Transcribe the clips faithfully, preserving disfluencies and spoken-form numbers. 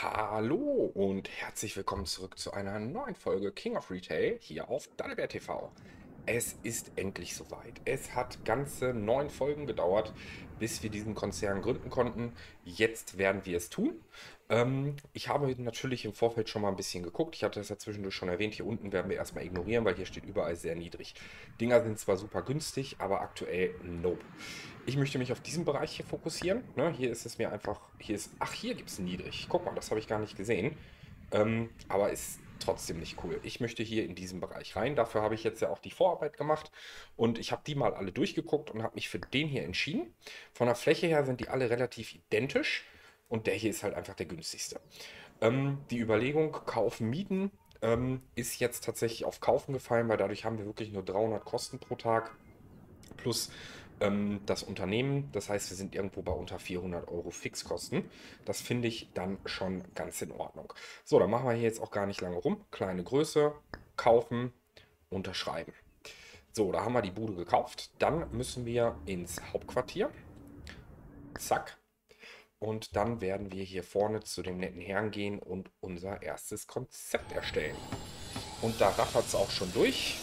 Hallo und herzlich willkommen zurück zu einer neuen Folge King of Retail hier auf Dannelberg T V. Es ist endlich soweit. Es hat ganze neun Folgen gedauert, bis wir diesen Konzern gründen konnten. Jetzt werden wir es tun. Ähm, ich habe natürlich im Vorfeld schon mal ein bisschen geguckt. Ich hatte das ja zwischendurch schon erwähnt. Hier unten werden wir erstmal ignorieren, weil hier steht überall sehr niedrig. Dinger sind zwar super günstig, aber aktuell nope. Ich möchte mich auf diesen Bereich hier fokussieren. Ne, hier ist es mir einfach, hier ist, ach, hier gibt es niedrig. Guck mal, das habe ich gar nicht gesehen. Ähm, aber ist trotzdem nicht cool. Ich möchte hier in diesen Bereich rein. Dafür habe ich jetzt ja auch die Vorarbeit gemacht und ich habe die mal alle durchgeguckt und habe mich für den hier entschieden. Von der Fläche her sind die alle relativ identisch und der hier ist halt einfach der günstigste. Ähm, die Überlegung, kaufen, mieten, ähm, ist jetzt tatsächlich auf kaufen gefallen, weil dadurch haben wir wirklich nur dreihundert Kosten pro Tag plus ähm, das Unternehmen. Das heißt, wir sind irgendwo bei unter vierhundert Euro Fixkosten. Das finde ich dann schon ganz in Ordnung. So, dann machen wir hier jetzt auch gar nicht lange rum. Kleine Größe, kaufen, unterschreiben. So, da haben wir die Bude gekauft. Dann müssen wir ins Hauptquartier. Zack. Und dann werden wir hier vorne zu dem netten Herrn gehen und unser erstes Konzept erstellen. Und da rattert es auch schon durch.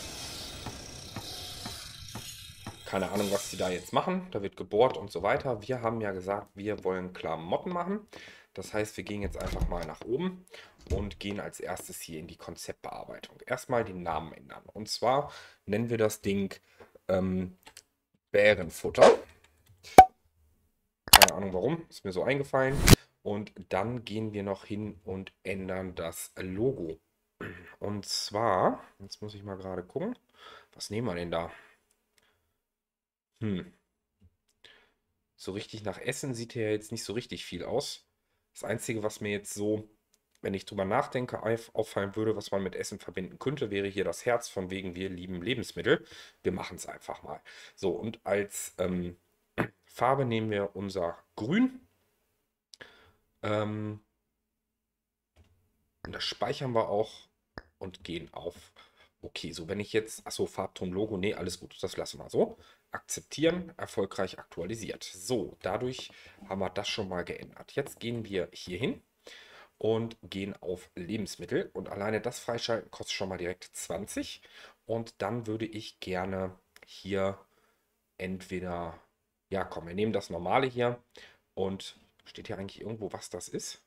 Keine Ahnung, was die da jetzt machen. Da wird gebohrt und so weiter. Wir haben ja gesagt, wir wollen Klamotten machen. Das heißt, wir gehen jetzt einfach mal nach oben und gehen als erstes hier in die Konzeptbearbeitung. Erstmal den Namen ändern. Und zwar nennen wir das Ding ähm, Bärenfutter. Keine Ahnung warum, ist mir so eingefallen. Und dann gehen wir noch hin und ändern das Logo. Und zwar, jetzt muss ich mal gerade gucken, was nehmen wir denn da? Hm. So richtig nach Essen sieht hier jetzt nicht so richtig viel aus. Das Einzige, was mir jetzt so, wenn ich drüber nachdenke, auffallen würde, was man mit Essen verbinden könnte, wäre hier das Herz von wegen wir lieben Lebensmittel. Wir machen es einfach mal. So, und als ähm, Farbe nehmen wir unser Grün. Ähm, und das speichern wir auch und gehen auf. Okay, so wenn ich jetzt, achso, Farbton, Logo, nee, alles gut, das lassen wir so. Akzeptieren, erfolgreich aktualisiert. So, dadurch haben wir das schon mal geändert. Jetzt gehen wir hier hin und gehen auf Lebensmittel. Und alleine das Freischalten kostet schon mal direkt zwanzig. Und dann würde ich gerne hier entweder, ja komm, wir nehmen das normale hier. Und steht hier eigentlich irgendwo, was das ist?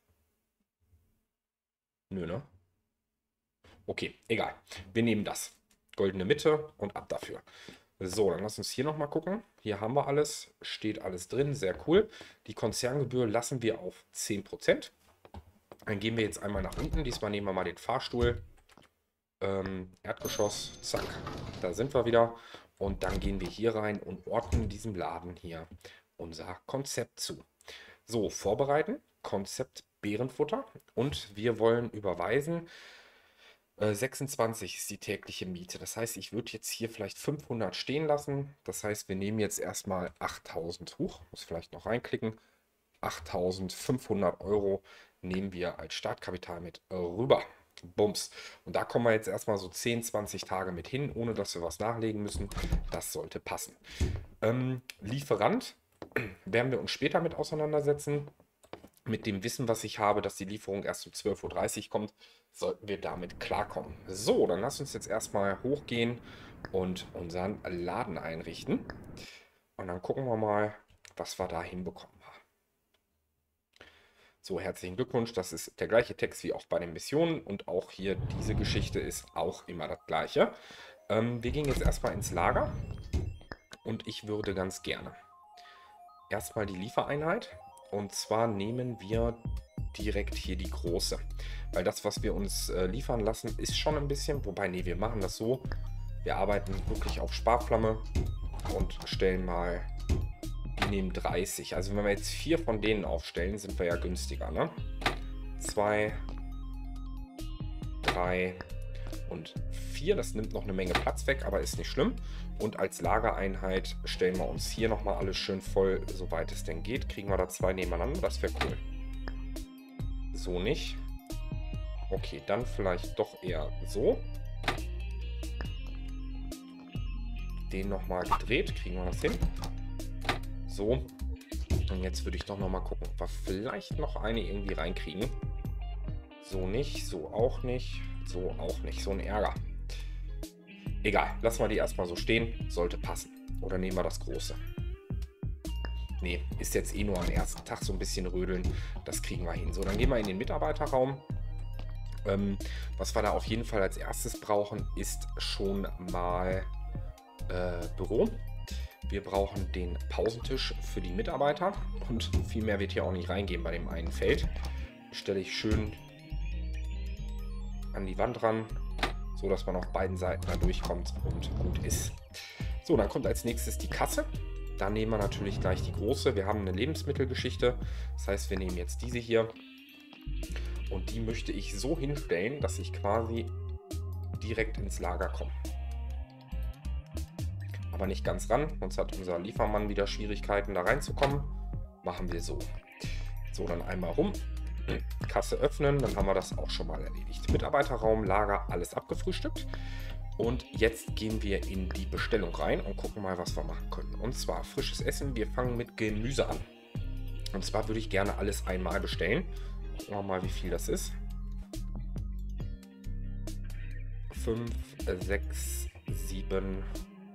Nö, ne? Okay, egal. Wir nehmen das. Goldene Mitte und ab dafür. So, dann lass uns hier nochmal gucken. Hier haben wir alles. Steht alles drin. Sehr cool. Die Konzerngebühr lassen wir auf zehn Prozent. Dann gehen wir jetzt einmal nach unten. Diesmal nehmen wir mal den Fahrstuhl. Ähm, Erdgeschoss. Zack. Da sind wir wieder. Und dann gehen wir hier rein und ordnen diesem Laden hier unser Konzept zu. So, vorbereiten. Konzept Bärenfutter. Und wir wollen überweisen. sechsundzwanzig ist die tägliche Miete. Das heißt, ich würde jetzt hier vielleicht fünfhundert stehen lassen. Das heißt, wir nehmen jetzt erstmal achttausend hoch. Muss vielleicht noch reinklicken. achttausendfünfhundert Euro nehmen wir als Startkapital mit rüber. Bums. Und da kommen wir jetzt erstmal so zehn, zwanzig Tage mit hin, ohne dass wir was nachlegen müssen. Das sollte passen. Ähm, Lieferant werden wir uns später mit auseinandersetzen. Mit dem Wissen, was ich habe, dass die Lieferung erst um zwölf Uhr dreißig kommt, sollten wir damit klarkommen. So, dann lass uns jetzt erstmal hochgehen und unseren Laden einrichten. Und dann gucken wir mal, was wir da hinbekommen haben. So, herzlichen Glückwunsch. Das ist der gleiche Text wie auch bei den Missionen. Und auch hier diese Geschichte ist auch immer das gleiche. Ähm, wir gehen jetzt erstmal ins Lager. Und ich würde ganz gerne erstmal die Liefereinheit. Und zwar nehmen wir direkt hier die große. Weil das, was wir uns äh, liefern lassen, ist schon ein bisschen. Wobei, nee, wir machen das so. Wir arbeiten wirklich auf Sparflamme und stellen mal, wir nehmen dreißig. Also wenn wir jetzt vier von denen aufstellen, sind wir ja günstiger, ne? Zwei, drei und vier. Das nimmt noch eine Menge Platz weg, aber ist nicht schlimm. Und als Lagereinheit stellen wir uns hier nochmal alles schön voll, soweit es denn geht. Kriegen wir da zwei nebeneinander, das wäre cool. So nicht. Okay, dann vielleicht doch eher so. Den nochmal gedreht, kriegen wir das hin. So. Und jetzt würde ich doch nochmal gucken, ob wir vielleicht noch eine irgendwie reinkriegen. So nicht, so auch nicht, so auch nicht. So ein Ärger. Egal, lassen wir die erstmal so stehen. Sollte passen. Oder nehmen wir das Große. Nee, ist jetzt eh nur am ersten Tag so ein bisschen rödeln. Das kriegen wir hin. So, dann gehen wir in den Mitarbeiterraum. Ähm, was wir da auf jeden Fall als erstes brauchen, ist schon mal äh, Büro. Wir brauchen den Pausentisch für die Mitarbeiter. Und viel mehr wird hier auch nicht reingehen bei dem einen Feld. Stelle ich schön an die Wand ran, so dass man auf beiden Seiten da durchkommt und gut ist. So, dann kommt als nächstes die Kasse. Da nehmen wir natürlich gleich die große. Wir haben eine Lebensmittelgeschichte. Das heißt, wir nehmen jetzt diese hier. Und die möchte ich so hinstellen, dass ich quasi direkt ins Lager komme. Aber nicht ganz ran, sonst hat unser Liefermann wieder Schwierigkeiten, da reinzukommen. Machen wir so. So, dann einmal rum. Kasse öffnen, dann haben wir das auch schon mal erledigt. Mitarbeiterraum, Lager, alles abgefrühstückt. Und jetzt gehen wir in die Bestellung rein und gucken mal, was wir machen können. Und zwar frisches Essen. Wir fangen mit Gemüse an. Und zwar würde ich gerne alles einmal bestellen. Gucken wir mal, wie viel das ist. fünf, sechs, sieben.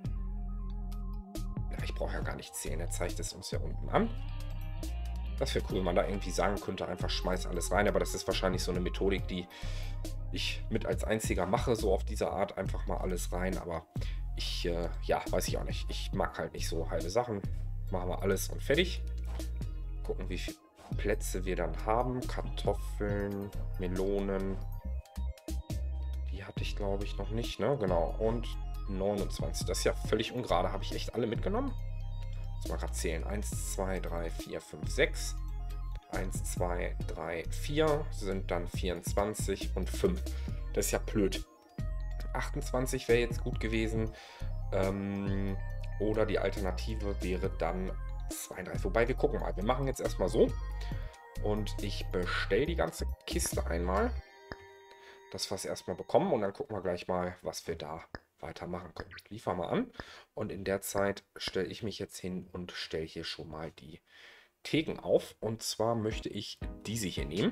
Ja, ich brauche ja gar nicht zählen. Er zeigt es uns ja unten an. Das wäre cool, wenn man da irgendwie sagen könnte, einfach schmeiß alles rein. Aber das ist wahrscheinlich so eine Methodik, die ich mit als einziger mache, so auf diese Art einfach mal alles rein. Aber ich, äh, ja, weiß ich auch nicht. Ich mag halt nicht so halbe Sachen. Machen wir alles und fertig. Gucken, wie viele Plätze wir dann haben. Kartoffeln, Melonen. Die hatte ich, glaube ich, noch nicht, ne? Genau. Und neunundzwanzig. Das ist ja völlig ungerade. Habe ich echt alle mitgenommen? Jetzt mal gerade zählen. eins, zwei, drei, vier, fünf, sechs. eins, zwei, drei, vier sind dann vierundzwanzig und fünf. Das ist ja blöd. achtundzwanzig wäre jetzt gut gewesen. Ähm, oder die Alternative wäre dann zweiunddreißig. Wobei wir gucken mal. Wir machen jetzt erstmal so. Und ich bestelle die ganze Kiste einmal. Das, was wir erstmal bekommen. Und dann gucken wir gleich mal, was wir da weitermachen können. Liefern wir an. Und in der Zeit stelle ich mich jetzt hin und stelle hier schon mal die Theken auf. Und zwar möchte ich diese hier nehmen.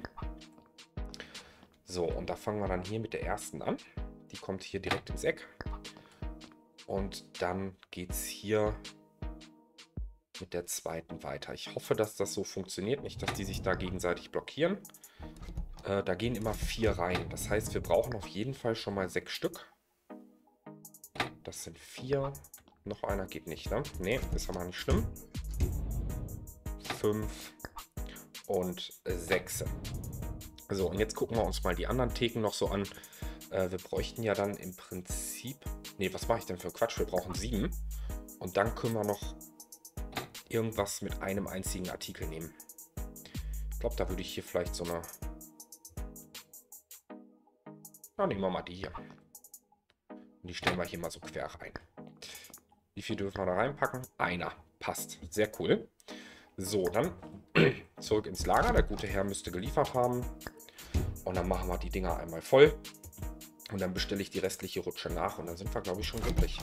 So, und da fangen wir dann hier mit der ersten an. Die kommt hier direkt ins Eck. Und dann geht es hier mit der zweiten weiter. Ich hoffe, dass das so funktioniert. Nicht, dass die sich da gegenseitig blockieren. Äh, da gehen immer vier rein. Das heißt, wir brauchen auf jeden Fall schon mal sechs Stück. Das sind vier. Noch einer geht nicht, ne? Ne, ist aber nicht schlimm. Fünf und sechs. So, und jetzt gucken wir uns mal die anderen Theken noch so an. Äh, wir bräuchten ja dann im Prinzip... Ne, was mache ich denn für Quatsch? Wir brauchen sieben. Und dann können wir noch irgendwas mit einem einzigen Artikel nehmen. Ich glaube, da würde ich hier vielleicht so eine... Na, nehmen wir mal die hier. Und die stellen wir hier mal so quer rein. Wie viel dürfen wir da reinpacken? Einer. Passt. Sehr cool. So, dann zurück ins Lager. Der gute Herr müsste geliefert haben. Und dann machen wir die Dinger einmal voll. Und dann bestelle ich die restliche Rutsche nach. Und dann sind wir, glaube ich, schon glücklich.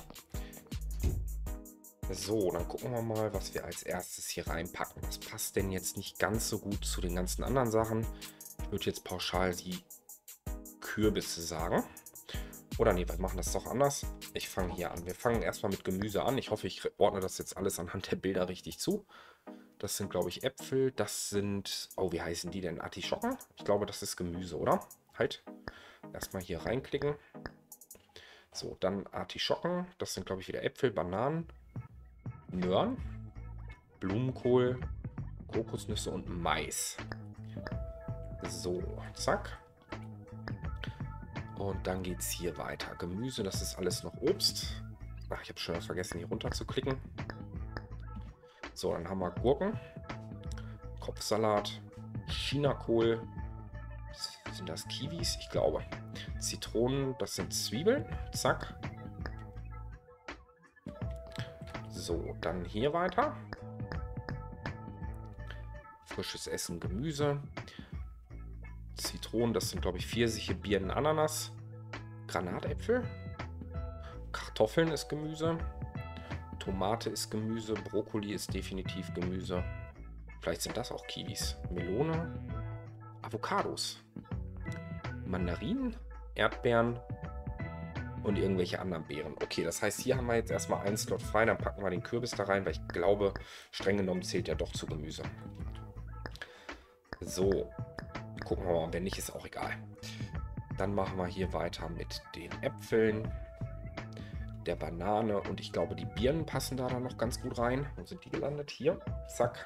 So, dann gucken wir mal, was wir als erstes hier reinpacken. Was passt denn jetzt nicht ganz so gut zu den ganzen anderen Sachen? Ich würde jetzt pauschal die Kürbisse sagen. Oder nee, wir machen das doch anders. Ich fange hier an. Wir fangen erstmal mit Gemüse an. Ich hoffe, ich ordne das jetzt alles anhand der Bilder richtig zu. Das sind, glaube ich, Äpfel. Das sind... Oh, wie heißen die denn? Artischocken? Ich glaube, das ist Gemüse, oder? Halt. Erstmal hier reinklicken. So, dann Artischocken. Das sind, glaube ich, wieder Äpfel, Bananen, Möhren, Blumenkohl, Kokosnüsse und Mais. So, zack. Und dann geht es hier weiter. Gemüse, das ist alles noch Obst. Ach, ich habe schon vergessen, hier runter zu klicken. So, dann haben wir Gurken, Kopfsalat, Chinakohl. Sind das Kiwis? Ich glaube. Zitronen, das sind Zwiebeln. Zack. So, dann hier weiter. Frisches Essen, Gemüse. Zitronen, das sind, glaube ich, Pfirsiche, Birnen, Ananas. Granatäpfel. Kartoffeln ist Gemüse. Tomate ist Gemüse. Brokkoli ist definitiv Gemüse. Vielleicht sind das auch Kiwis. Melone. Avocados. Mandarinen, Erdbeeren und irgendwelche anderen Beeren. Okay, das heißt, hier haben wir jetzt erstmal einen Slot frei. Dann packen wir den Kürbis da rein, weil ich glaube, streng genommen zählt ja doch zu Gemüse. So, gucken wir mal. Wenn nicht, ist auch egal. Dann machen wir hier weiter mit den Äpfeln, der Banane und ich glaube, die Birnen passen da dann noch ganz gut rein. Wo sind die gelandet? Hier. Zack.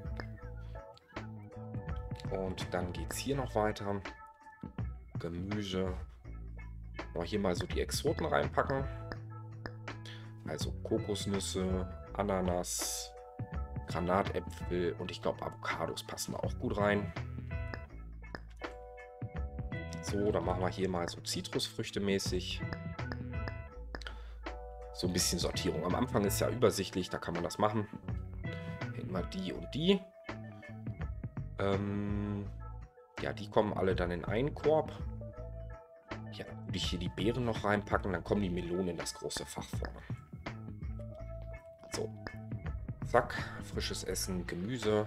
Und dann geht es hier noch weiter. Gemüse. Mal hier mal so die Exoten reinpacken. Also Kokosnüsse, Ananas, Granatäpfel und ich glaube Avocados passen auch gut rein. So, dann machen wir hier mal so Zitrusfrüchte mäßig. So ein bisschen Sortierung. Am Anfang ist ja übersichtlich, da kann man das machen. Hinten mal die und die. Ähm, ja, die kommen alle dann in einen Korb. Ja, dann würde ich hier die Beeren noch reinpacken, dann kommen die Melonen in das große Fach vorne. So. Zack, frisches Essen, Gemüse.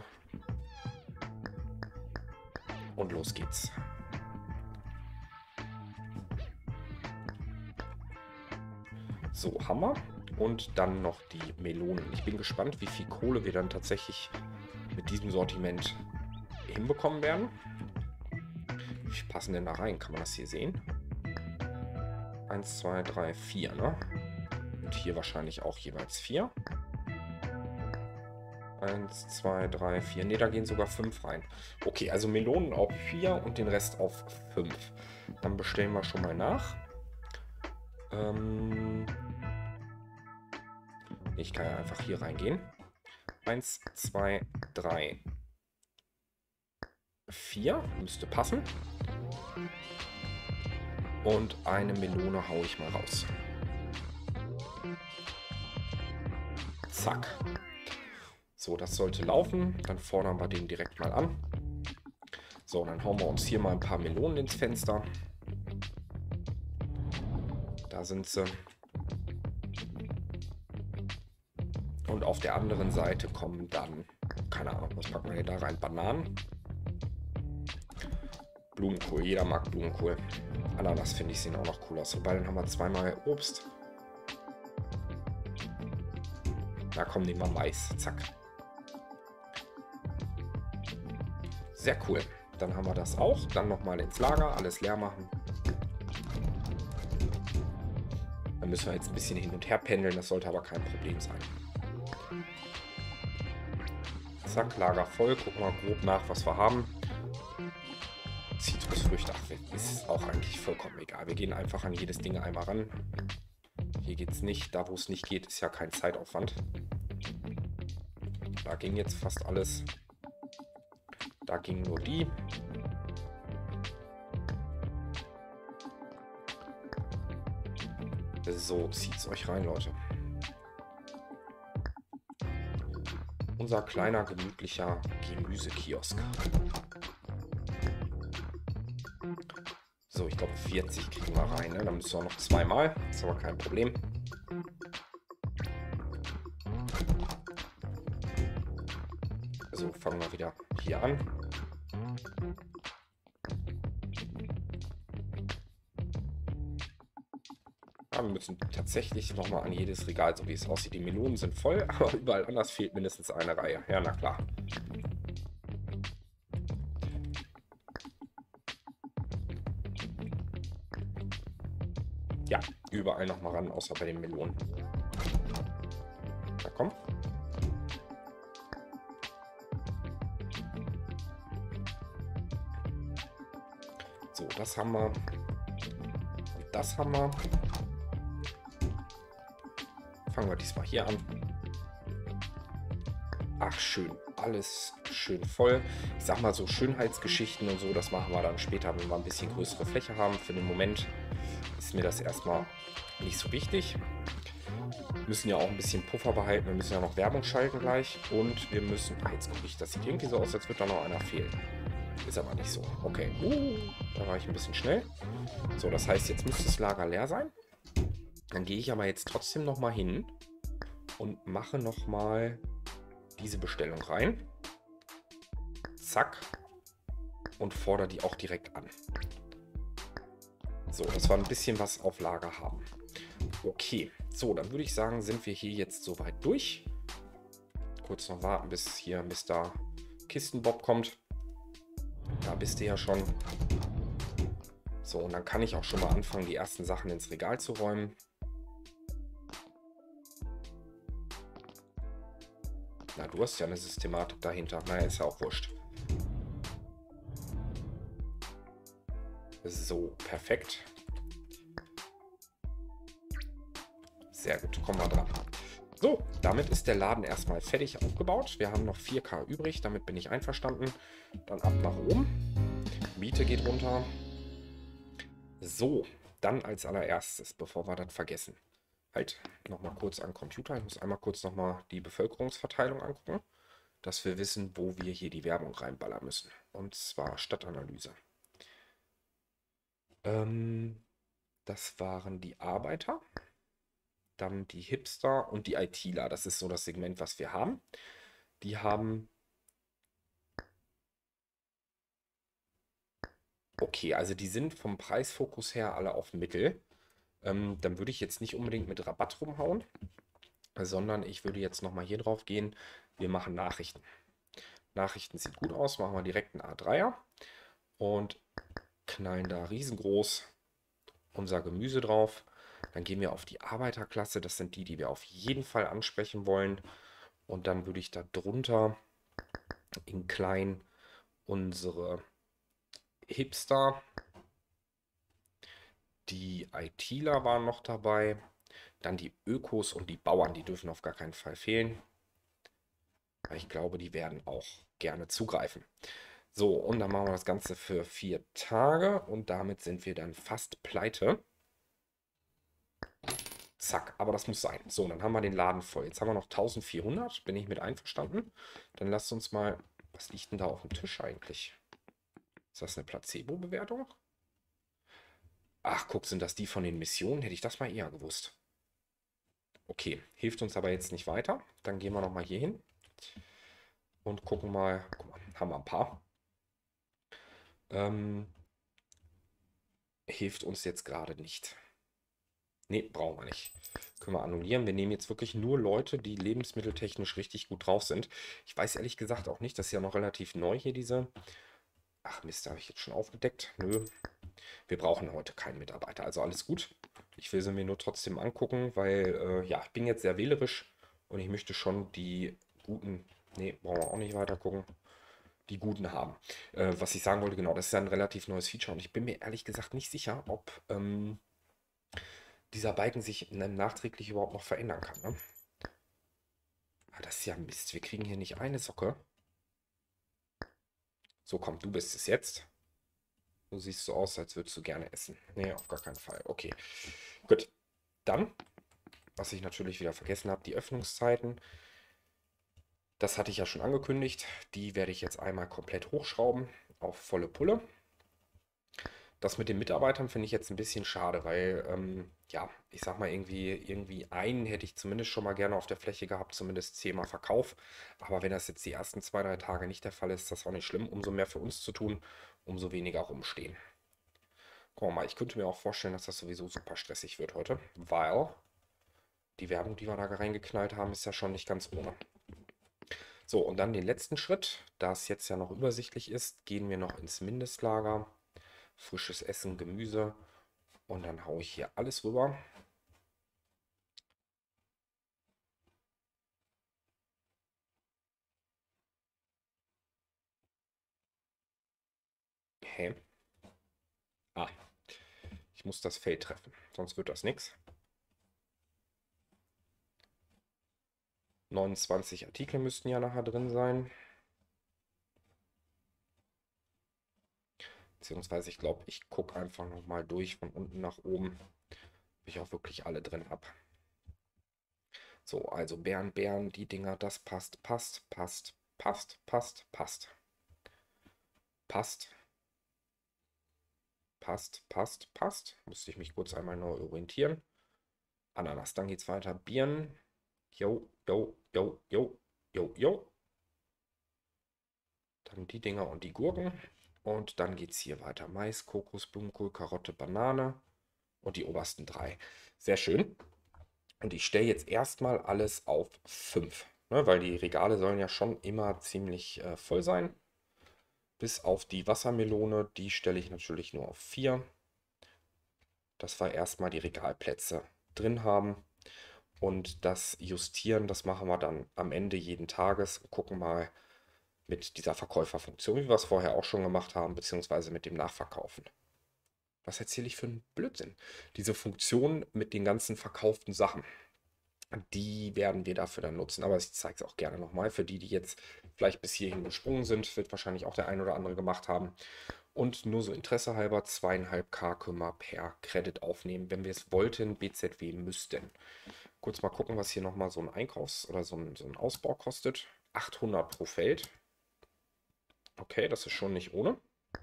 Und los geht's. So, Hammer. Und dann noch die Melonen. Ich bin gespannt, wie viel Kohle wir dann tatsächlich mit diesem Sortiment hinbekommen werden. Wie viel passen denn da rein? Kann man das hier sehen? eins, zwei, drei, vier, ne? Und hier wahrscheinlich auch jeweils vier. eins, zwei, drei, vier. Ne, da gehen sogar fünf rein. Okay, also Melonen auf vier und den Rest auf fünf. Dann bestellen wir schon mal nach. Ähm ich kann ja einfach hier reingehen. eins, zwei, drei, vier. Müsste passen. Und eine Melone haue ich mal raus. Zack. So, das sollte laufen. Dann fordern wir den direkt mal an. So, dann hauen wir uns hier mal ein paar Melonen ins Fenster. Da sind sie. Und auf der anderen Seite kommen dann, keine Ahnung, was packen wir hier da rein? Bananen. Blumenkohl, jeder mag Blumenkohl. Ananas finde ich sehen auch noch cool aus. Wobei, dann haben wir zweimal Obst. Da kommen nehmen wir Mais. Zack. Sehr cool. Dann haben wir das auch. Dann nochmal ins Lager, alles leer machen. Dann müssen wir jetzt ein bisschen hin und her pendeln. Das sollte aber kein Problem sein. Zack, Lager voll. Gucken wir grob nach, was wir haben. Zitrusfrüchte, ach, ist auch eigentlich vollkommen egal. Wir gehen einfach an jedes Ding einmal ran. Hier geht es nicht. Da, wo es nicht geht, ist ja kein Zeitaufwand. Da ging jetzt fast alles. Da ging nur die. So, zieht's euch rein, Leute. Unser kleiner, gemütlicher Gemüsekiosk. So, ich glaube vierzig kriegen wir rein. Ne? Dann müssen wir noch zweimal. Ist aber kein Problem. So, fangen wir wieder hier an. Ja, wir müssen tatsächlich nochmal an jedes Regal, so wie es aussieht. Die Melonen sind voll, aber überall anders fehlt mindestens eine Reihe. Ja, na klar. Ja, überall nochmal ran, außer bei den Melonen. Na komm. So, das haben wir. Und das haben wir. Fangen wir diesmal hier an. Ach, schön. Alles schön voll. Ich sag mal so Schönheitsgeschichten und so, das machen wir dann später, wenn wir ein bisschen größere Fläche haben. Für den Moment ist mir das erstmal nicht so wichtig. Wir müssen ja auch ein bisschen Puffer behalten. Wir müssen ja noch Werbung schalten gleich. Und wir müssen... Ah, jetzt gucke ich, das sieht irgendwie so aus, als würde da noch einer fehlen. Ist aber nicht so. Okay. Uh, da war ich ein bisschen schnell. So, das heißt, jetzt müsste das Lager leer sein. Dann gehe ich aber jetzt trotzdem noch mal hin und mache noch mal diese Bestellung rein. Zack. Und fordere die auch direkt an. So, dass wir ein bisschen was auf Lager haben. Okay, so, dann würde ich sagen, sind wir hier jetzt soweit durch. Kurz noch warten, bis hier Mister Kistenbob kommt. Da bist du ja schon. So, und dann kann ich auch schon mal anfangen, die ersten Sachen ins Regal zu räumen. Na, du hast ja eine Systematik dahinter. Naja, ist ja auch wurscht. So, perfekt. Sehr gut, kommen wir dran. So, damit ist der Laden erstmal fertig aufgebaut. Wir haben noch vier K übrig, damit bin ich einverstanden. Dann ab nach oben. Miete geht runter. So, dann als allererstes, bevor wir das vergessen. Halt, nochmal kurz an den Computer. Ich muss einmal kurz nochmal die Bevölkerungsverteilung angucken, dass wir wissen, wo wir hier die Werbung reinballern müssen. Und zwar Stadtanalyse. Ähm, das waren die Arbeiter. Dann die Hipster und die ITler. Das ist so das Segment, was wir haben. Die haben... Okay, also die sind vom Preisfokus her alle auf Mittel. Ähm, dann würde ich jetzt nicht unbedingt mit Rabatt rumhauen, sondern ich würde jetzt nochmal hier drauf gehen. Wir machen Nachrichten. Nachrichten sieht gut aus. Machen wir direkt einen A dreier und knallen da riesengroß unser Gemüse drauf. Dann gehen wir auf die Arbeiterklasse. Das sind die, die wir auf jeden Fall ansprechen wollen. Und dann würde ich da drunter in klein unsere Hipster. Die ITler waren noch dabei. Dann die Ökos und die Bauern. Die dürfen auf gar keinen Fall fehlen. Ich glaube, die werden auch gerne zugreifen. So, und dann machen wir das Ganze für vier Tage. Und damit sind wir dann fast pleite. Zack, aber das muss sein. So, dann haben wir den Laden voll. Jetzt haben wir noch eintausendvierhundert, bin ich mit einverstanden. Dann lasst uns mal, was liegt denn da auf dem Tisch eigentlich? Ist das eine Placebo-Bewertung? Ach, guck, sind das die von den Missionen? Hätte ich das mal eher gewusst. Okay, hilft uns aber jetzt nicht weiter. Dann gehen wir nochmal hier hin und gucken mal. Guck mal, haben wir ein paar. Ähm, hilft uns jetzt gerade nicht. Ne, brauchen wir nicht. Können wir annullieren. Wir nehmen jetzt wirklich nur Leute, die lebensmitteltechnisch richtig gut drauf sind. Ich weiß ehrlich gesagt auch nicht, das ist ja noch relativ neu hier, diese... Ach Mist, habe ich jetzt schon aufgedeckt? Nö. Wir brauchen heute keinen Mitarbeiter, also alles gut. Ich will sie mir nur trotzdem angucken, weil, äh, ja, ich bin jetzt sehr wählerisch und ich möchte schon die guten... Ne, brauchen wir auch nicht weiter gucken. Die guten haben. Äh, was ich sagen wollte, genau, das ist ja ein relativ neues Feature und ich bin mir ehrlich gesagt nicht sicher, ob... Ähm, dieser Balken sich nachträglich überhaupt noch verändern kann. Ne? Ah, das ist ja Mist. Wir kriegen hier nicht eine Socke. So, komm, du bist es jetzt. Du siehst so aus, als würdest du gerne essen. Nee, auf gar keinen Fall. Okay, gut. Dann, was ich natürlich wieder vergessen habe, die Öffnungszeiten. Das hatte ich ja schon angekündigt. Die werde ich jetzt einmal komplett hochschrauben auf volle Pulle. Das mit den Mitarbeitern finde ich jetzt ein bisschen schade, weil, ähm, ja, ich sag mal, irgendwie, irgendwie einen hätte ich zumindest schon mal gerne auf der Fläche gehabt, zumindest zehnmal Verkauf. Aber wenn das jetzt die ersten zwei, drei Tage nicht der Fall ist, ist das auch nicht schlimm. Umso mehr für uns zu tun, umso weniger rumstehen. Guck mal, ich könnte mir auch vorstellen, dass das sowieso super stressig wird heute, weil die Werbung, die wir da reingeknallt haben, ist ja schon nicht ganz ohne. So, und dann den letzten Schritt, da es jetzt ja noch übersichtlich ist, gehen wir noch ins Mindestlager. Frisches Essen, Gemüse und dann haue ich hier alles rüber. Hä? Ah, ich muss das Feld treffen, sonst wird das nichts. neunundzwanzig Artikel müssten ja nachher drin sein. Beziehungsweise ich glaube, ich gucke einfach nochmal durch von unten nach oben, ob ich auch wirklich alle drin habe. So, also Bären, Bären, die Dinger, das passt, passt, passt, passt, passt, passt. Passt. Passt, passt, passt. Musste ich mich kurz einmal neu orientieren. Ananas, dann geht's weiter. Birnen. Jo, jo, jo, jo, jo, jo. Dann die Dinger und die Gurken. Und dann geht es hier weiter. Mais, Kokos, Blumenkohl, Karotte, Banane und die obersten drei. Sehr schön. Und ich stelle jetzt erstmal alles auf fünf, ne, weil die Regale sollen ja schon immer ziemlich äh, voll sein. Bis auf die Wassermelone, die stelle ich natürlich nur auf vier. Dass wir erstmal die Regalplätze drin haben. Und das Justieren, das machen wir dann am Ende jeden Tages. Gucken mal mit dieser Verkäuferfunktion, wie wir es vorher auch schon gemacht haben, beziehungsweise mit dem Nachverkaufen. Was erzähle ich für einen Blödsinn? Diese Funktion mit den ganzen verkauften Sachen, die werden wir dafür dann nutzen. Aber ich zeige es auch gerne nochmal. Für die, die jetzt vielleicht bis hierhin gesprungen sind, wird wahrscheinlich auch der ein oder andere gemacht haben. Und nur so Interesse halber, zweieinhalb K können wir per Credit aufnehmen, wenn wir es wollten, B Z W müssten. Kurz mal gucken, was hier nochmal so ein Einkaufs- oder so ein, so ein Ausbau kostet. achthundert pro Feld. Okay, das ist schon nicht ohne.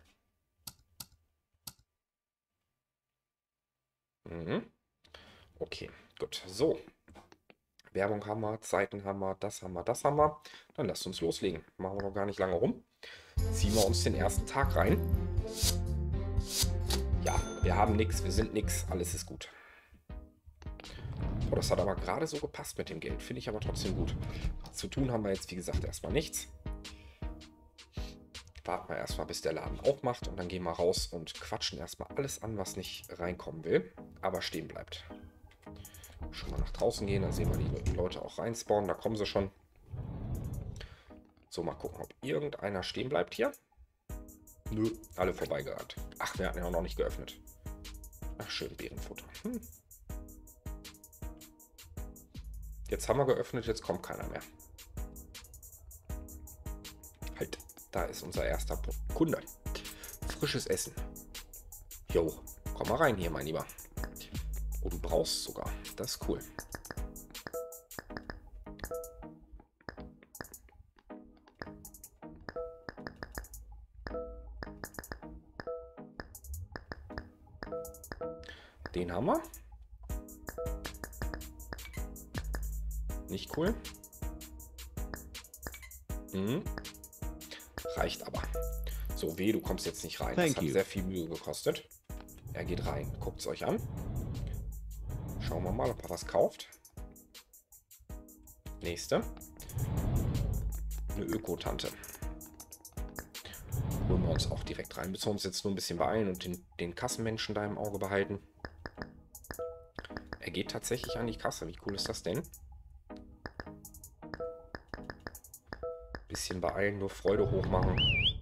Mhm. Okay, gut. So. Werbung haben wir, Zeiten haben wir, das haben wir, das haben wir. Dann lasst uns loslegen. Machen wir noch gar nicht lange rum. Ziehen wir uns den ersten Tag rein. Ja, wir haben nichts, wir sind nichts, alles ist gut. Oh, das hat aber gerade so gepasst mit dem Geld. Finde ich aber trotzdem gut. Zu tun haben wir jetzt, wie gesagt, erstmal nichts. Warten wir erstmal, bis der Laden aufmacht und dann gehen wir raus und quatschen erstmal alles an, was nicht reinkommen will, aber stehen bleibt. Schon mal nach draußen gehen, da sehen wir die Leute auch reinspawnen, da kommen sie schon. So, mal gucken, ob irgendeiner stehen bleibt hier. Nö, alle vorbeigerannt. Ach, wir hatten ja auch noch nicht geöffnet. Ach, schön, Bärenfutter. Hm. Jetzt haben wir geöffnet, jetzt kommt keiner mehr. Halt, da ist unser erster Kunde. Frisches Essen. Jo, komm mal rein hier, mein Lieber. Oh, du brauchst sogar. Das ist cool. Den haben wir. Nicht cool. Mhm. Reicht aber. So, weh, du kommst jetzt nicht rein. Das hat sehr viel Mühe gekostet. Er geht rein. Guckt es euch an. Schauen wir mal, ob er was kauft. Nächste. Eine Öko-Tante. Holen wir uns auch direkt rein. Müssen wir uns jetzt nur ein bisschen beeilen und den, den Kassenmenschen da im Auge behalten. Er geht tatsächlich an die Kasse. Wie cool ist das denn? Bisschen beeilen, nur Freude hochmachen.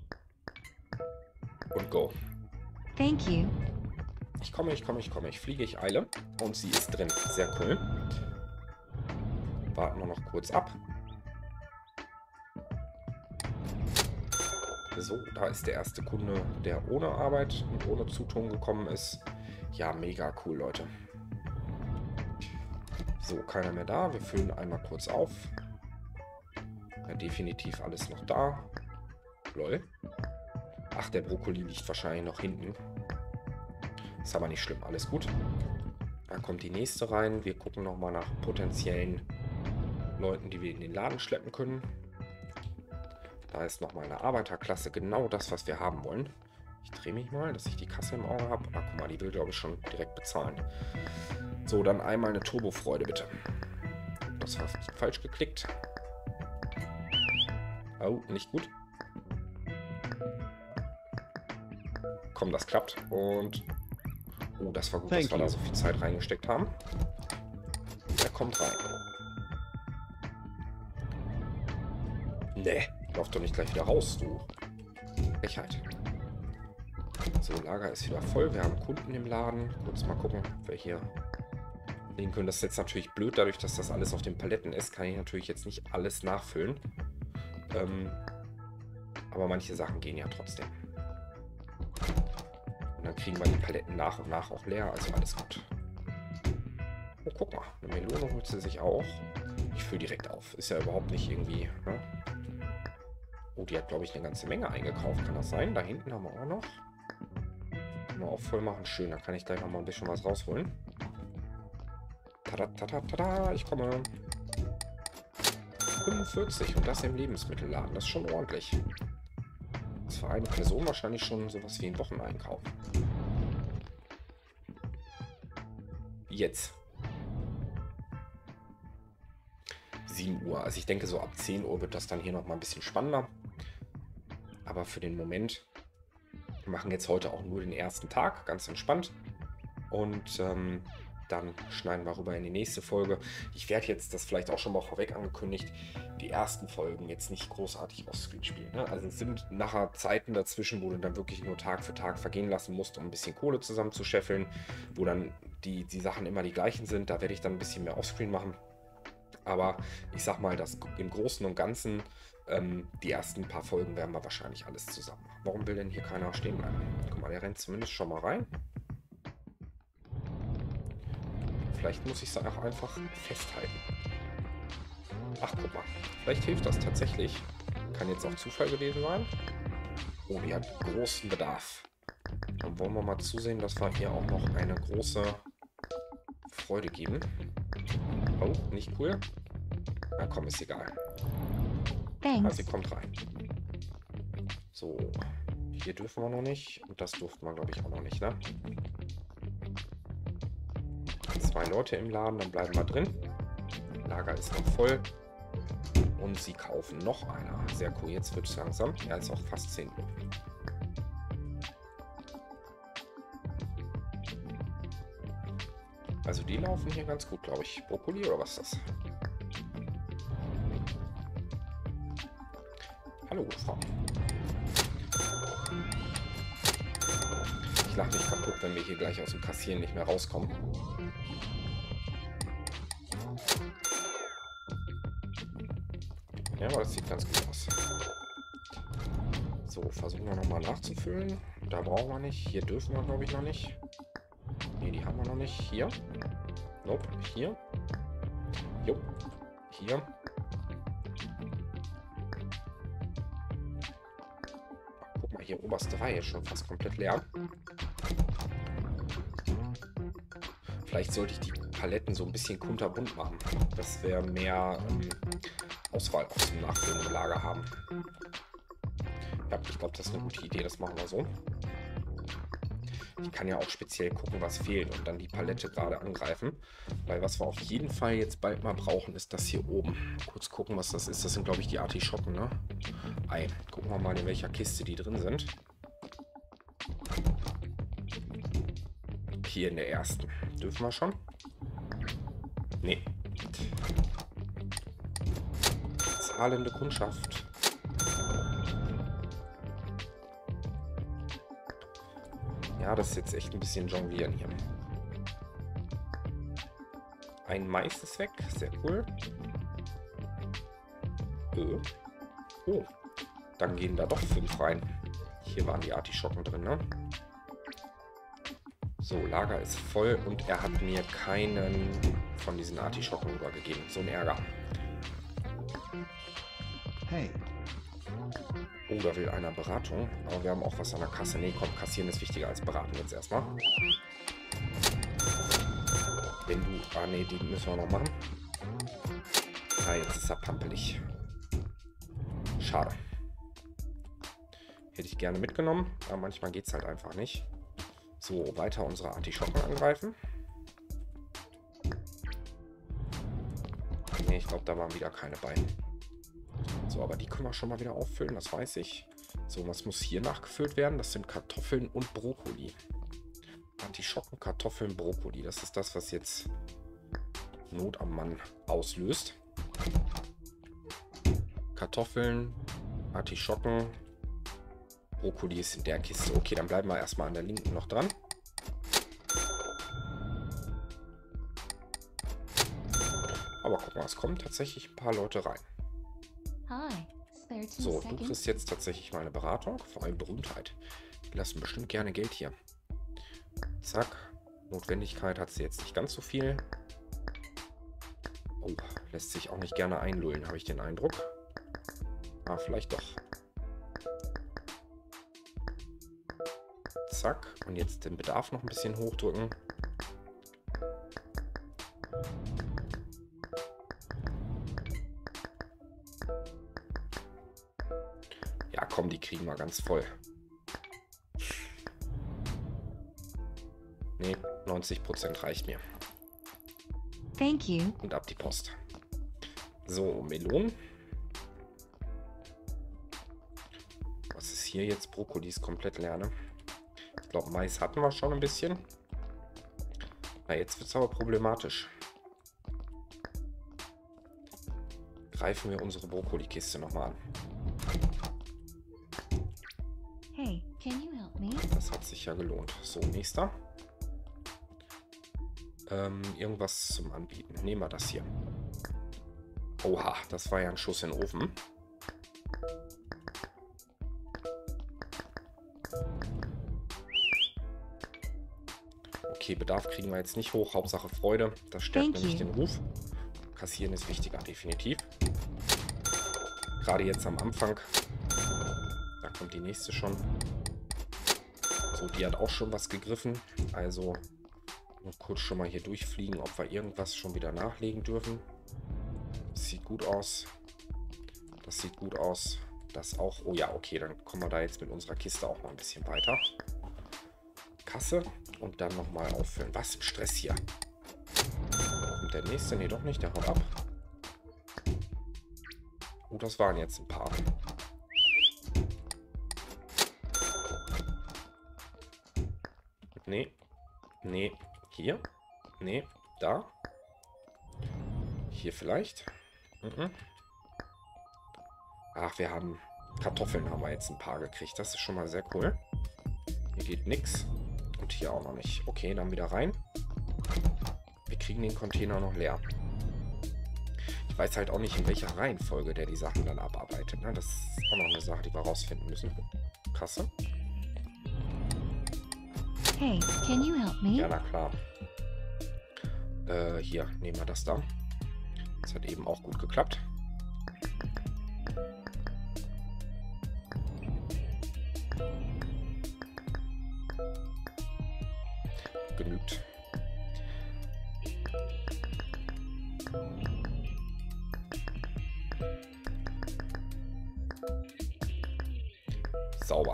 Und go. Thank you. Ich komme, ich komme, ich komme. Ich fliege, ich eile. Und sie ist drin. Sehr cool. Warten wir noch kurz ab. So, da ist der erste Kunde, der ohne Arbeit und ohne Zutun gekommen ist. Ja, mega cool, Leute. So, keiner mehr da. Wir füllen einmal kurz auf. Ja, definitiv alles noch da. Lol. Ach, der Brokkoli liegt wahrscheinlich noch hinten. Ist aber nicht schlimm, alles gut. Da kommt die nächste rein. Wir gucken nochmal nach potenziellen Leuten, die wir in den Laden schleppen können. Da ist nochmal eine Arbeiterklasse, genau das, was wir haben wollen. Ich drehe mich mal, dass ich die Kasse im Auge habe. Ah, guck mal, die will, glaube ich, schon direkt bezahlen. So, dann einmal eine Turbofreude, bitte. Das war falsch geklickt. Oh, nicht gut. Komm, das klappt. Und... Oh, das war gut, dass wir da so viel Zeit reingesteckt haben. Er kommt rein. Nee, lauf doch nicht gleich wieder raus, du. Frechheit. So, Lager ist wieder voll. Wir haben Kunden im Laden. Kurz mal gucken, ob wir hier legen können. Das ist jetzt natürlich blöd, dadurch, dass das alles auf den Paletten ist, kann ich natürlich jetzt nicht alles nachfüllen. Ähm, aber manche Sachen gehen ja trotzdem. Und dann kriegen wir die Paletten nach und nach auch leer, also alles gut. Oh, guck mal, eine Melone holt sie sich auch. Ich fülle direkt auf. Ist ja überhaupt nicht irgendwie... Ne? Oh, die hat, glaube ich, eine ganze Menge eingekauft. Kann das sein? Da hinten haben wir auch noch. Mal auch voll machen. Schön, da kann ich gleich noch mal ein bisschen was rausholen. Tada, tada, tada, ich komme. fünfundvierzig und das im Lebensmittelladen. Das ist schon ordentlich. Das für eine Person wahrscheinlich schon sowas wie ein Wocheneinkauf. Jetzt. sieben Uhr. Also ich denke, so ab zehn Uhr wird das dann hier nochmal ein bisschen spannender. Aber für den Moment, wir machen jetzt heute auch nur den ersten Tag, ganz entspannt. Und ähm, dann schneiden wir rüber in die nächste Folge. Ich werde jetzt, das vielleicht auch schon mal vorweg angekündigt, die ersten Folgen jetzt nicht großartig Offscreen spielen. Ne? Also es sind nachher Zeiten dazwischen, wo du dann wirklich nur Tag für Tag vergehen lassen musst, um ein bisschen Kohle zusammenzuscheffeln, wo dann die, die Sachen immer die gleichen sind. Da werde ich dann ein bisschen mehr Offscreen machen. Aber ich sag mal, dass im Großen und Ganzen ähm, die ersten paar Folgen werden wir wahrscheinlich alles zusammen machen. Warum will denn hier keiner stehen bleiben? Guck mal, der rennt zumindest schon mal rein. Vielleicht muss ich es auch einfach festhalten. Ach, guck mal. Vielleicht hilft das tatsächlich. Kann jetzt auch Zufall gewesen sein. Oh, die hat großen Bedarf. Dann wollen wir mal zusehen, dass wir ihr auch noch eine große Freude geben. Oh, nicht cool. Na komm, ist egal. Ah, sie kommt rein. So. Hier dürfen wir noch nicht. Und das durften wir, glaube ich, auch noch nicht, ne? Zwei Leute im Laden, dann bleiben wir drin. Lager ist noch voll. Und sie kaufen noch einer. Sehr cool, jetzt wird es langsam. Ja, ist auch fast zehn Uhr. Also die laufen hier ganz gut, glaube ich. Brokkoli oder was ist das? Hallo, gute Frau. Ich lache mich kaputt, wenn wir hier gleich aus dem Kassieren nicht mehr rauskommen. Ja, aber das sieht ganz gut aus. So, versuchen wir nochmal nachzufüllen. Da brauchen wir nicht. Hier dürfen wir, glaube ich, noch nicht. Ne, die haben wir noch nicht. Hier. Nope. Hier. Jo. Hier. Guck mal, hier oberste Reihe ist schon fast komplett leer. Vielleicht sollte ich die Paletten so ein bisschen kunterbunt machen, dass wir mehr ähm, Auswahl aus dem Nachfüllen im Lager haben. Ja, ich glaube, das ist eine gute Idee. Das machen wir so. Ich kann ja auch speziell gucken, was fehlt und dann die Palette gerade angreifen. Weil was wir auf jeden Fall jetzt bald mal brauchen, ist das hier oben. Kurz gucken, was das ist. Das sind, glaube ich, die Artischocken, ne? Ei, gucken wir mal, in welcher Kiste die drin sind. Hier in der ersten. Dürfen wir schon? Nee. Zahlende Kundschaft. Ja, das ist jetzt echt ein bisschen jonglieren hier. Ein Mais ist weg. Sehr cool. Äh. Oh. Dann gehen da doch fünf rein. Hier waren die Artischocken drin, ne? So, Lager ist voll und er hat mir keinen von diesen Artischocken übergegeben. So ein Ärger. Hey. Oh, da will einer Beratung. Aber wir haben auch was an der Kasse. Nee, komm, kassieren ist wichtiger als beraten jetzt erstmal. Wenn du... Ah, nee, die müssen wir noch machen. Ah, jetzt ist er pampelig. Schade. Hätte ich gerne mitgenommen, aber manchmal geht es halt einfach nicht. So, weiter unsere Artischocken angreifen. Ne, ich glaube, da waren wieder keine bei. So, aber die können wir schon mal wieder auffüllen, das weiß ich. So, was muss hier nachgefüllt werden? Das sind Kartoffeln und Brokkoli. Artischocken, Kartoffeln, Brokkoli. Das ist das, was jetzt Not am Mann auslöst. Kartoffeln, Artischocken, Brokkoli ist in der Kiste. Okay, dann bleiben wir erstmal an der linken noch dran. Aber guck mal, es kommen tatsächlich ein paar Leute rein. So, du kriegst jetzt tatsächlich mal eine Beratung, vor allem Berühmtheit. Die lassen bestimmt gerne Geld hier. Zack. Notwendigkeit hat sie jetzt nicht ganz so viel. Oh, lässt sich auch nicht gerne einlullen, habe ich den Eindruck. Ah, vielleicht doch. Zack. Und jetzt den Bedarf noch ein bisschen hochdrücken. Komm, die kriegen wir ganz voll. Nee, neunzig Prozent reicht mir. Thank you. Und ab die Post. So, Melonen. Was ist hier jetzt? Brokkoli ist komplett leer, ne? Ich glaube, Mais hatten wir schon ein bisschen. Na, jetzt wird es aber problematisch. Greifen wir unsere Brokkoli-Kiste nochmal an. Hey, can you help me? Das hat sich ja gelohnt. So, nächster. Ähm, irgendwas zum Anbieten. Nehmen wir das hier. Oha, das war ja ein Schuss in den Ofen. Okay, Bedarf kriegen wir jetzt nicht hoch. Hauptsache Freude. Das stärkt nämlich den Ruf. Kassieren ist wichtiger, definitiv. Gerade jetzt am Anfang. Da kommt die nächste schon. So, die hat auch schon was gegriffen. Also nur kurz schon mal hier durchfliegen, ob wir irgendwas schon wieder nachlegen dürfen. Das sieht gut aus. Das sieht gut aus. Das auch. Oh ja, okay, dann kommen wir da jetzt mit unserer Kiste auch noch ein bisschen weiter. Kasse und dann nochmal auffüllen. Was ein Stress hier. Kommt der nächste? Nee, doch nicht. Der haut ab. Oh, das waren jetzt ein paar. Nee. Nee. Hier. Nee. Da. Hier vielleicht. Mhm. Ach, wir haben Kartoffeln haben wir jetzt ein paar gekriegt. Das ist schon mal sehr cool. Hier geht nichts. Und hier auch noch nicht. Okay, dann wieder rein. Wir kriegen den Container noch leer. Ich weiß halt auch nicht, in welcher Reihenfolge der die Sachen dann abarbeitet. Ne? Das ist auch noch eine Sache, die wir rausfinden müssen. Kasse. Hey, can you help me? Ja, na klar. Äh, hier, nehmen wir das da. Das hat eben auch gut geklappt. Genügt. Sauber.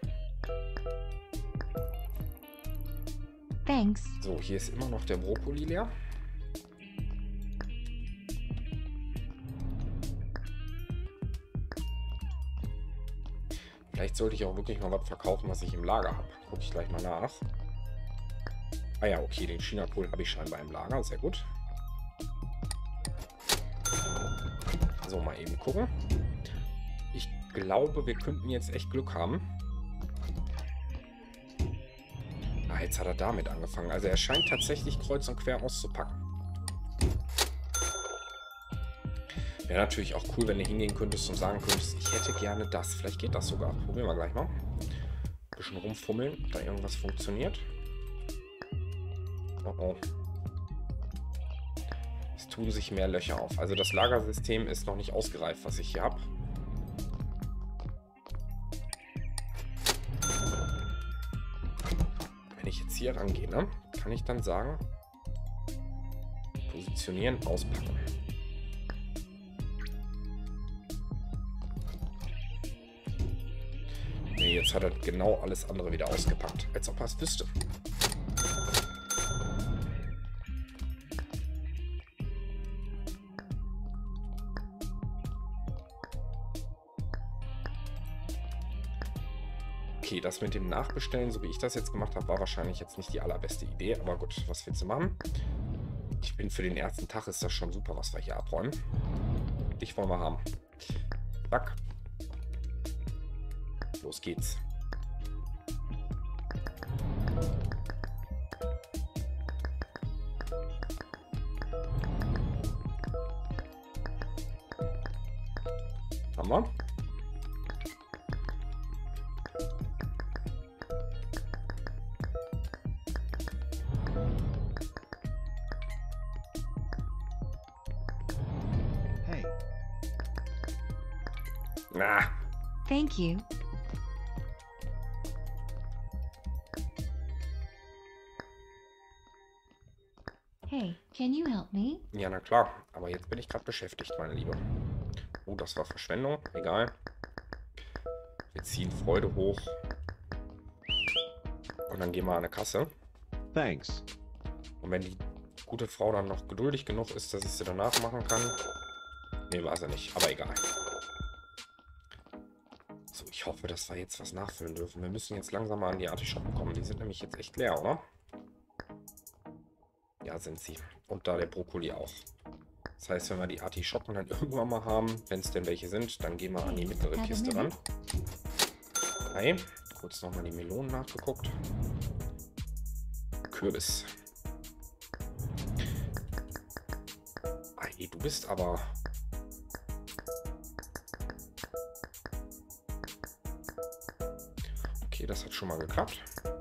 Thanks. So, hier ist immer noch der Brokkoli leer. Vielleicht sollte ich auch wirklich mal was verkaufen, was ich im Lager habe. Gucke ich gleich mal nach. Ah ja, okay, den Chinakohl habe ich scheinbar im Lager. Sehr gut. So, mal eben gucken. Ich glaube, wir könnten jetzt echt Glück haben. Ah, jetzt hat er damit angefangen. Also er scheint tatsächlich kreuz und quer auszupacken. Wäre natürlich auch cool, wenn du hingehen könntest und sagen könntest, ich hätte gerne das. Vielleicht geht das sogar. Probieren wir gleich mal. Ein bisschen rumfummeln, ob da irgendwas funktioniert. Oh oh. Es tun sich mehr Löcher auf. Also das Lagersystem ist noch nicht ausgereift, was ich hier habe. Wenn ich jetzt hier rangehe, ne, kann ich dann sagen, positionieren, auspacken. Nee, jetzt hat er genau alles andere wieder ausgepackt. Als ob er es wüsste. Okay, das mit dem Nachbestellen, so wie ich das jetzt gemacht habe, war wahrscheinlich jetzt nicht die allerbeste Idee. Aber gut, was willst du machen? Ich bin für den ersten Tag ist das schon super, was wir hier abräumen. Dich wollen wir haben. Zack. Los geht's. Haben wir. Hey. Na, Thank you. Hey, can you help me? ja, na klar. Aber jetzt bin ich gerade beschäftigt, meine Liebe. Oh, das war Verschwendung. Egal. Wir ziehen Freude hoch. Und dann gehen wir an eine Kasse. Thanks. Und wenn die gute Frau dann noch geduldig genug ist, dass ich sie danach machen kann. Ne, war sie nicht, aber egal. So, ich hoffe, dass wir jetzt was nachfüllen dürfen. Wir müssen jetzt langsam mal an die Artischocken kommen. Die sind nämlich jetzt echt leer, oder? Ja, sind sie. Und da der Brokkoli auch. Das heißt, wenn wir die Artischocken dann irgendwann mal haben, wenn es denn welche sind, dann gehen wir an die mittlere Kiste ran. Hi. Kurz nochmal die Melonen nachgeguckt. Kürbis. Ei, du bist aber... Okay, das hat schon mal geklappt.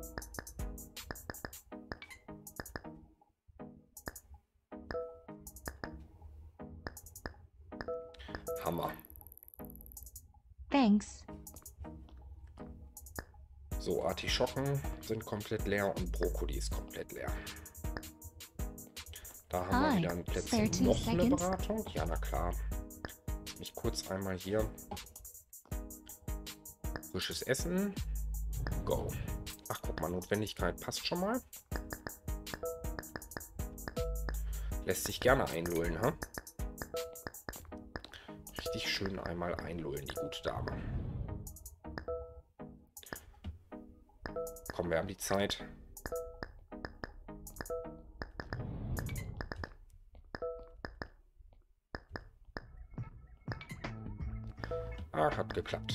Hammer. Thanks. So, Artischocken sind komplett leer und Brokkoli ist komplett leer. Da haben wir Hi, wieder ein Plätzchen. thirty Noch eine seconds. Beratung? Ja, na klar. Lass mich kurz einmal hier. Frisches Essen. Go. Ach, guck mal, Notwendigkeit passt schon mal. Lässt sich gerne einlullen, ha? Richtig schön einmal einlullen, die gute Dame. Komm, wir haben die Zeit. Ah, hat geklappt.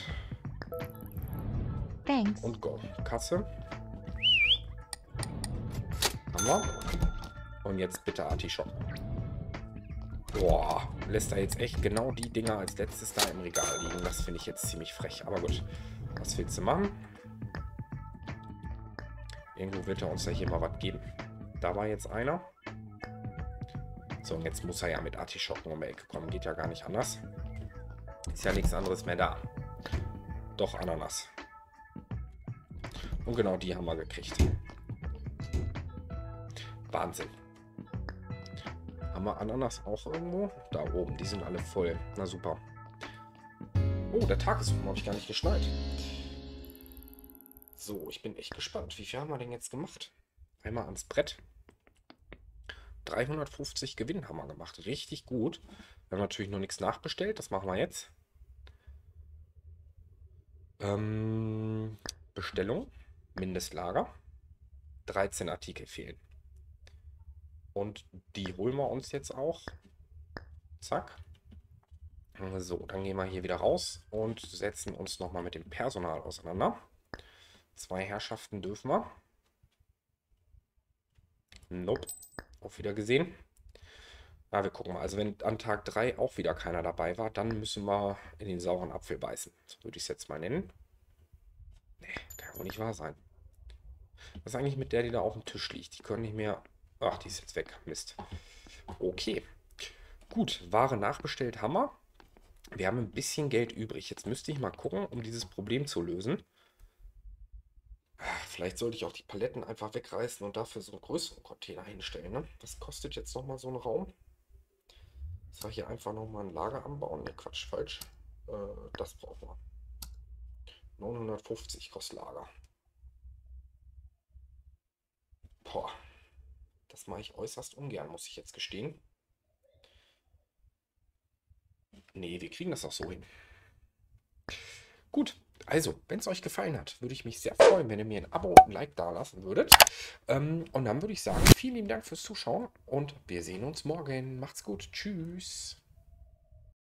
Thanks. Und go. Kasse. Haben wir. Und jetzt bitte Artischocken. Boah, lässt er jetzt echt genau die Dinger als letztes da im Regal liegen. Das finde ich jetzt ziemlich frech. Aber gut, was willst du machen? Irgendwo wird er uns ja hier mal was geben. Da war jetzt einer. So, und jetzt muss er ja mit Artischocken um die Ecke kommen. Geht ja gar nicht anders. Ist ja nichts anderes mehr da. Doch, Ananas. Und genau die haben wir gekriegt. Wahnsinn. Haben wir Ananas auch irgendwo? Da oben, die sind alle voll. Na super. Oh, der Tag ist noch gar nicht geschneit. So, ich bin echt gespannt. Wie viel haben wir denn jetzt gemacht? Einmal ans Brett. dreihundertfünfzig Gewinn haben wir gemacht. Richtig gut. Wir haben natürlich noch nichts nachbestellt. Das machen wir jetzt. Ähm, Bestellung. Mindestlager. dreizehn Artikel fehlen. Und die holen wir uns jetzt auch. Zack. So, dann gehen wir hier wieder raus und setzen uns nochmal mit dem Personal auseinander. Zwei Herrschaften dürfen wir. Nope. Auf Wiedergesehen. Ja, wir gucken mal. Also wenn an Tag drei auch wieder keiner dabei war, dann müssen wir in den sauren Apfel beißen. So würde ich es jetzt mal nennen. Nee, kann ja wohl nicht wahr sein. Was ist eigentlich mit der, die da auf dem Tisch liegt? Die können nicht mehr... Ach, die ist jetzt weg. Mist. Okay. Gut, Ware nachbestellt haben wir. Wir haben ein bisschen Geld übrig. Jetzt müsste ich mal gucken, um dieses Problem zu lösen. Vielleicht sollte ich auch die Paletten einfach wegreißen und dafür so einen größeren Container hinstellen. Ne? Was kostet jetzt nochmal so ein Raum? Soll ich hier einfach nochmal ein Lager anbauen? Ne, Quatsch, falsch. Äh, das brauchen wir. neunhundertfünfzig kostet Lager. Boah. Das mache ich äußerst ungern, muss ich jetzt gestehen. Nee, wir kriegen das auch so hin. Gut, also, wenn es euch gefallen hat, würde ich mich sehr freuen, wenn ihr mir ein Abo und ein Like da lassen würdet. Ähm, und dann würde ich sagen, vielen lieben Dank fürs Zuschauen und wir sehen uns morgen. Macht's gut. Tschüss.